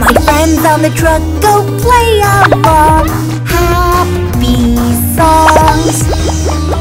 my friends on the truck go play along. Happy songs.